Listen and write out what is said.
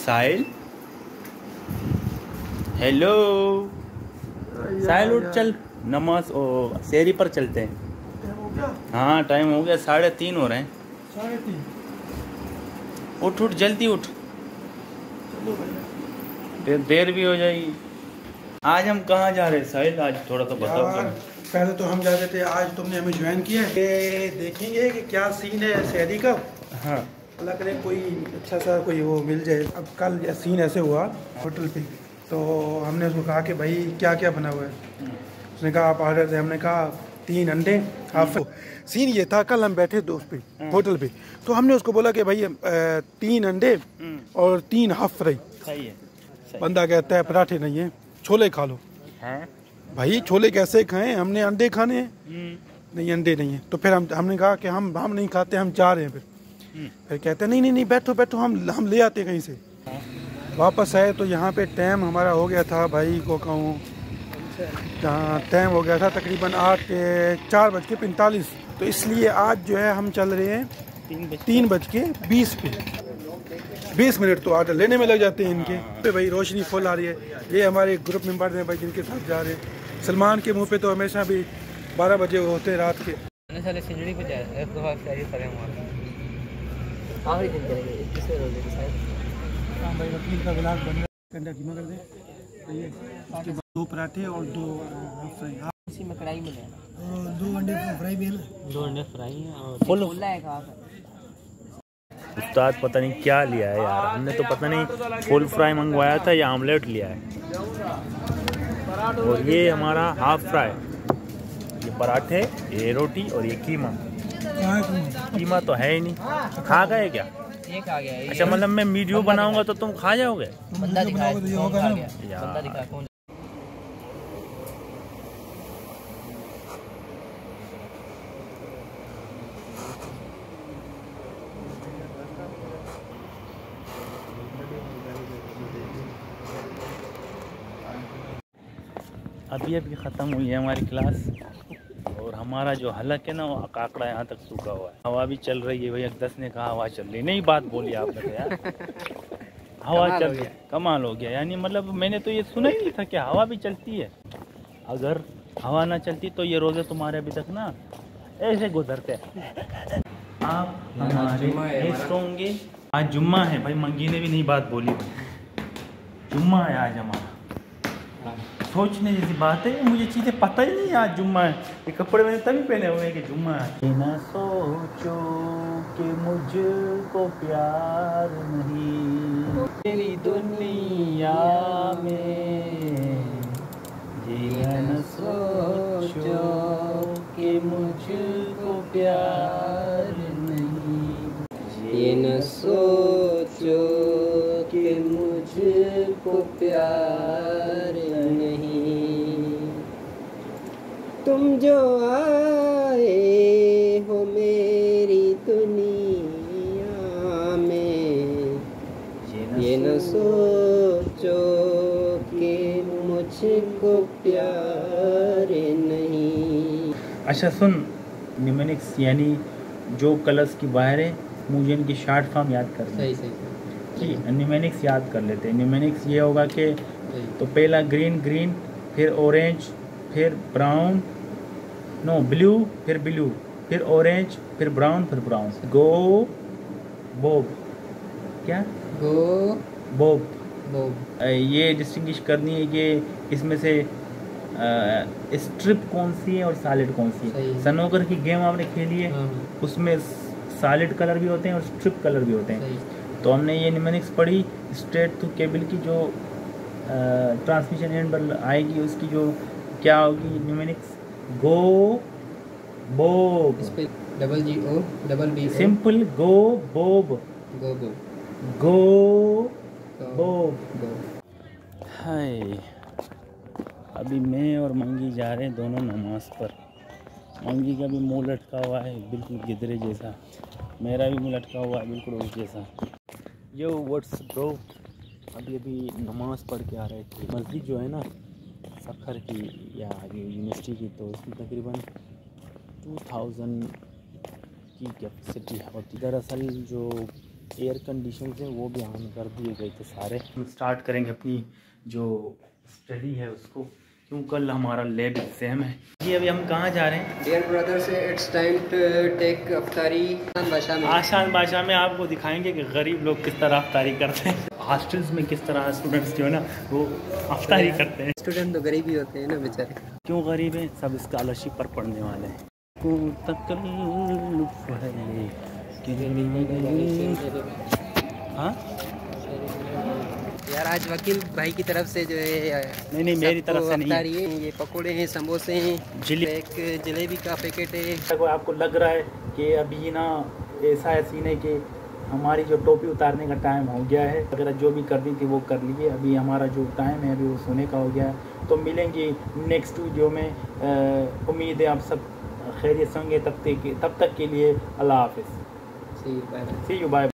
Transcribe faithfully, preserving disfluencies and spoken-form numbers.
साहिल, hello साहिल, उठ चल, नमाज ओ शेरी पर चलते हैं। टाइम हो गया? हाँ टाइम हो गया, साढ़े तीन हो रहे हैं। साढ़े तीन? उठ उठ जल्दी उठ, चलो भैया, देर देर भी हो जाएगी। आज हम कहाँ जा रहे हैं साहिल, आज थोड़ा तो बताओ। यार पहले तो हम जा रहे थे, आज तुमने हमें ज्वाइन किया है, ये देखेंगे कि क्या सीन है शहरी का। हाँ अल्लाह करे कोई अच्छा सा कोई वो मिल जाए। अब कल सीन ऐसे हुआ होटल पे, तो हमने उसको कहा कि भाई क्या क्या बना हुआ है। उसने कहा आप ऑर्डर दे। हमने कहा तीन अंडे हाफ। सीन ये था, कल हम बैठे दोस्त पे होटल पे, तो हमने उसको बोला कि भाई तीन अंडे और तीन हाफ फ्राई। सही है। बंदा कहता है पराठे नहीं है, छोले खा लो। हैं भाई छोले कैसे खाएं, हमने अंडे खाने हैं। नहीं अंडे नहीं है। तो फिर हम हमने कहा कि हम हम नहीं खाते, हम जा रहे हैं। फिर फिर कहते हैं नहीं नहीं नहीं बैठो बैठो, हम हम ले आते कहीं से। वापस आए तो यहाँ पे टाइम हमारा हो गया था, भाई को कहूँ जहाँ टाइम हो गया था तकरीबन आठ के चार बज के पैंतालीस। तो इसलिए आज जो है हम चल रहे हैं तीन बज के बीस पे। बीस मिनट तो ऑर्डर लेने में लग जाते हैं इनके पे। भाई रोशनी फुल आ रही है। ये हमारे ग्रुप मेंबर हैं भाई, जिनके साथ जा रहे हैं। सलमान के मुंह पे तो हमेशा भी बारह बजे होते हैं रात के। आखिरी दिन करेंगे किससे रोज हाँ भाई, वकील का ब्लाग बन रहा है, कंडा कीमा कर दे। उसके बाद दो पराठे और दो हाफ फ्राई। इसी में कढ़ाई में लेना, दो अंडे फ्राई भी है ना, दो अंडे फ्राई और फुल है का। उस्ताद पता नहीं क्या लिया है यार, हमने तो पता नहीं फुल फ्राई मंगवाया था या आमलेट लिया है। और ये हमारा हाफ फ्राई, ये पराठे, ये रोटी और ये कीमा। कीमा तो है ही नहीं, खा गए क्या? ये खा गया। अच्छा मतलब मैं वीडियो बनाऊंगा तो तुम खा जाओगे? बंदा दिखाया तो ये होगा ना। बंदा दिखाया कौन? अभी अभी ख़त्म हुई है हमारी क्लास, और हमारा जो हलक है ना वो काकड़ा यहाँ तक सूखा हुआ है। हवा भी चल रही है भैया, दस ने कहा हवा चल रही, नहीं बात बोली आपने तो यार। हवा चल रही, कमाल हो गया। यानी मतलब मैंने तो ये सुना ही नहीं था कि हवा भी चलती है। अगर हवा ना चलती तो ये रोज़े तुम्हारे अभी तक ना ऐसे गुजरते। आप हमारे गेस्ट होंगे। आज जुम्मा है भाई, मंगी ने भी नहीं बात बोली। जुम्मा है आज हमारा। सोचने जैसी बात है, मुझे चीज़ें पता ही नहीं आज जुम्मा है। ये कपड़े मैंने तभी पहने हुए हैं कि जुम्मा है। ना सोचो कि मुझको प्यार नहीं मेरी दुनिया में, ये न सोचो कि मुझको प्यार नहीं, ये न सोचो कि मुझको प्यार नहीं, तुम जो आए हो मेरी दुनिया में, ये न सोचो कि मुझको प्यार नहीं। अच्छा सुन, निमेनिक्स यानी जो कलर्स की बाहर है, मुझे इनकी शार्ट फॉर्म याद कर ले। सही सही ठीक है, निमेनिक्स याद कर लेते हैं। निमेनिक्स ये होगा कि तो पहला ग्रीन ग्रीन, फिर ऑरेंज, फिर ब्राउन, नो ब्लू, फिर ब्लू, फिर ऑरेंज, फिर ब्राउन, फिर ब्राउन। गो बोब, क्या गो बोब। बोब। ये डिस्टिंग्विश करनी है कि इसमें से स्ट्रिप कौन सी है और सॉलिड कौन सी है। सनोकर की गेम आपने खेली है, उसमें सॉलिड कलर भी होते हैं और स्ट्रिप कलर भी होते हैं। तो हमने ये निमेनिक्स पढ़ी, स्ट्रेट टू केबल की जो ट्रांसमिशन एंड पर आएगी उसकी जो क्या होगी mnemonics, go bob, double G O double B, simple go bob, go bob, go bob. Hi, अभी मैं और मंगी जा रहे हैं दोनों नमाज पर। मंगी का भी मुँह लटका हुआ है बिल्कुल गिदरे जैसा, मेरा भी मुँह लटका हुआ है बिल्कुल उस जैसा। यो व्हाट्स ब्रो, अभी अभी नमाज पढ़ के आ रहे थे। मस्जिद जो है ना सखर की या यूनिवर्सिटी की, तो उसकी तकरीबन टू थाउजेंड की कैपेसिटी है। और दरअसल जो एयर कंडीशन से वो भी ऑन कर दिए गए थे सारे। हम स्टार्ट करेंगे अपनी जो स्टडी है उसको, क्यों कल हमारा लैब एग्जाम है। जी अभी हम कहाँ जा रहे हैं? Dear brothers, it's time to take अफ्तारी भाषा में। आसान भाषा में आपको दिखाएंगे कि गरीब लोग किस तरह अफ्तारी करते हैं, हॉस्टल्स में किस तरह स्टूडेंट्स जो है ना वो अफ्तारी करते हैं। स्टूडेंट तो गरीब ही होते हैं ना बेचारे। क्यों गरीब हैं? सब स्कॉलरशिप पर पढ़ने वाले हैं। को तकल्लुफ़ है हाँ यार आज वकील भाई की तरफ से जो है नहीं नहीं मेरी तरफ से नहीं अफ्तारी है। ये पकोड़े हैं, समोसे हैं, जलेबी, एक जलेबी का पैकेट है। अगर आपको लग रहा है कि अभी ना ऐसा है सीन है कि हमारी जो टोपी उतारने का टाइम हो गया है, अगर जो भी करनी थी वो कर लीजिए, अभी हमारा जो टाइम है अभी वो सोने का हो गया है। तो मिलेंगे नेक्स्ट वीडियो में। उम्मीद है आप सब खैरियत से होंगे। तब तक तब तक के लिए अल्लाह हाफिज़। See bye. See you bye.